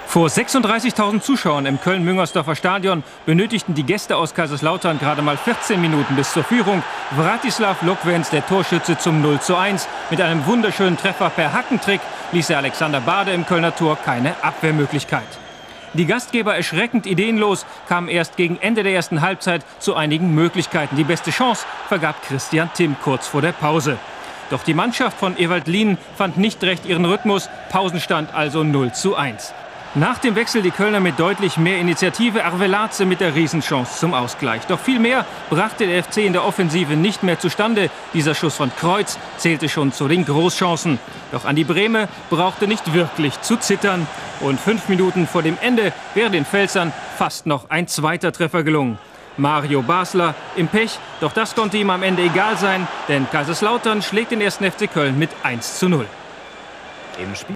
Vor 36.000 Zuschauern im Köln-Müngersdorfer Stadion benötigten die Gäste aus Kaiserslautern gerade mal 14 Minuten bis zur Führung. Vratislav Lokvenc, der Torschütze, zum 0:1. Mit einem wunderschönen Treffer per Hackentrick ließ er Alexander Bade im Kölner Tor keine Abwehrmöglichkeit. Die Gastgeber, erschreckend ideenlos, kamen erst gegen Ende der ersten Halbzeit zu einigen Möglichkeiten. Die beste Chance vergab Christian Timm kurz vor der Pause. Doch die Mannschaft von Ewald Lien fand nicht recht ihren Rhythmus. Pausenstand also 0:1. Nach dem Wechsel die Kölner mit deutlich mehr Initiative, Arveladze mit der Riesenchance zum Ausgleich. Doch viel mehr brachte der FC in der Offensive nicht mehr zustande. Dieser Schuss von Kreuz zählte schon zu den Großchancen. Doch Andi Brehme brauchte nicht wirklich zu zittern. Und 5 Minuten vor dem Ende wäre den Pfälzern fast noch ein zweiter Treffer gelungen. Mario Basler im Pech, doch das konnte ihm am Ende egal sein, denn Kaiserslautern schlägt den 1. FC Köln mit 1:0.